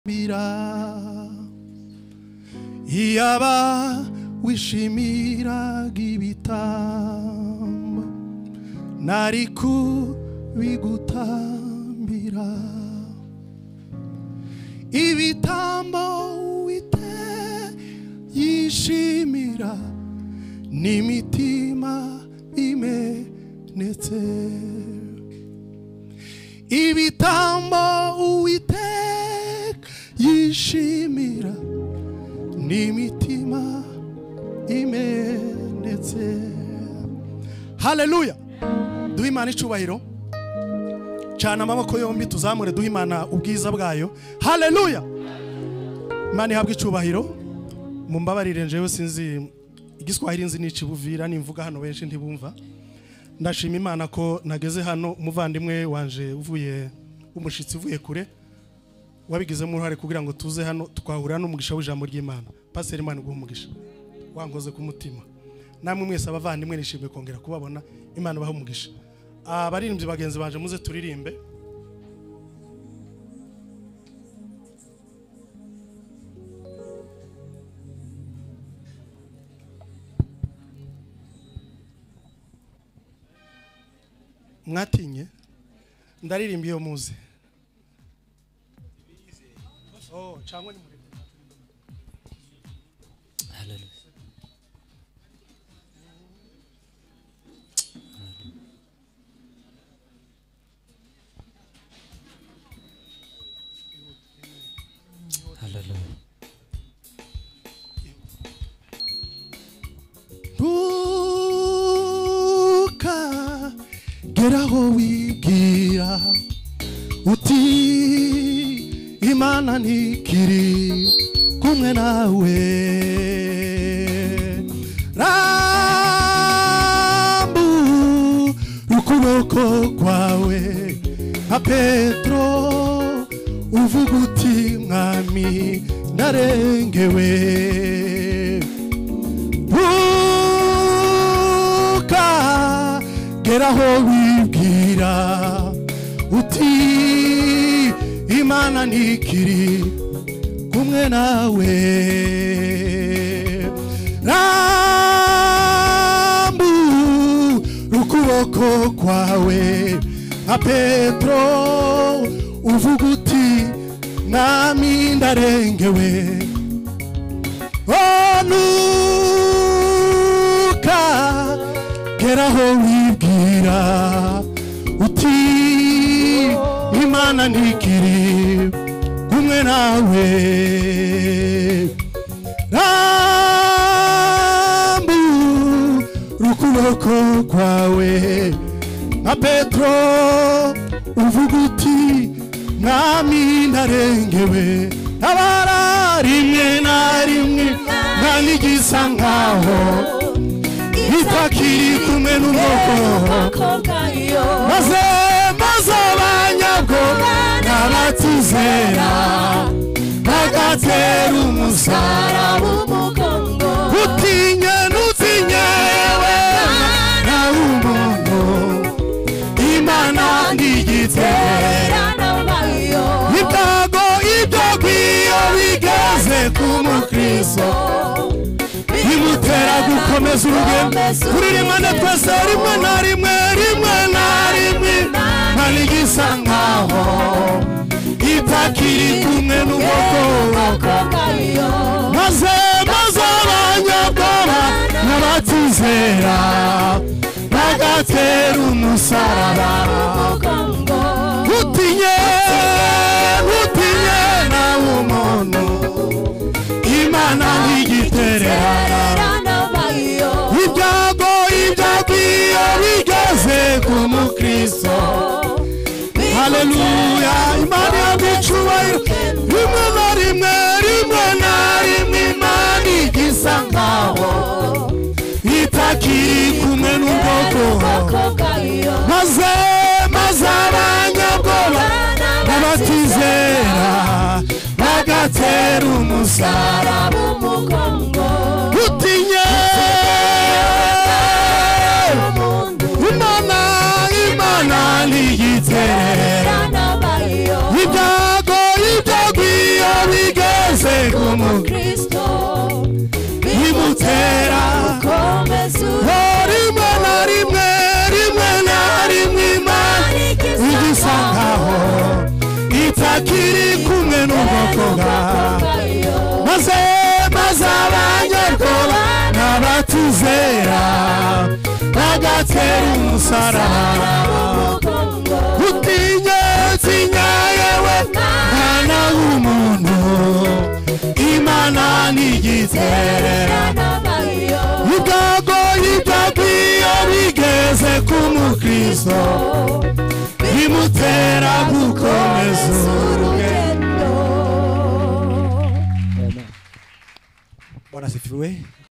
Iyaba wishimiraga ibitambo nari kubigutambira ibitambo Uwiteka yishimira n'imitima imenetse ibitambo Uwiteka yishimira n'imitima imenetse. Haleluya. Duhe Imana icubahiro. Cana amaboko yombi tuzamure duhe Imana ubwiza bwayo. Haleluya. Imana ihabwe icubahiro. Mumbabarire njewe sinzi igiswahili nzi n'icibuvira nimvuga hano benshi ntibumva. Ndashima Imana ko nageze hano umuvandimwe wanje uvuye umushitsi uvuye kure wabigizemo uruhare kugira ngo tuze hano twahura n'umugisha w'ijambo ry'Imana. Pastor Imana guhumugisha wangoze ku mutima. Namwe mwese abavandimwe nishimye kongera kubabona. Imana baha umugisha. Abaririmbyi bagenzi banje muze turirimbe. Mwatinye ndaririmba iyo muze. Oh, cyangwa ni muri. Hallelujah. Hallelujah. Buka geraho wibwira uti Imana ntikiri kumwe nawe rambu ukuboko kwawe nka Petro uvuga uti mwami ndarengewe buka geraho wibwira uti Imana ntikiri kumwe nawe rambu ukuboko kwawe nka Petro uvuga uti mwami ndarengewe onuka geraho wibwira uti Imana ntikiri kumwe nawe rambu ukuboko kwawe nka Petro uvuga uti mwami ndarengewe abara rimwe na rimwe nkanigisa nkaho itakiri kumwe n'umwoko maze abanyabwoba n'abatizera bagatera umusaraba umugongo utinye nutinye yewe na umuntu Imana ndigitera ibyago ibyo bigeze ku mukristo bimutera gukomeza urugendo turirimane twese rimwe na rimwe nkanigisa nkaho itakiri kumwe n'umwoko maze abanyabwoba n'abatizera bagatera umusaraba utinye nawe umuntu Imana ntigiterera ibyago bigeze ku mukristo. Haleluya. Imana y'icubahiro rimwe na rimwe Imana igisa nkaho itakiri kumwe n'ubwoko maze abanyabwoba n'abatizera bagatera umusaraba umugongo utinye Imana ntigiterera ibyago bimutera rimwe na rimwe Imana igisa nkaho itakiri kumwe n'ubwoko bwayo maze abanyarwanda n'abatizera bagatera umusaraba utinya yewe mwana w'umuntu Imana ntigitererana ibyago iyo bigeze ku mukristo bimutera gukomeza urugendo. Bwana asifiwe.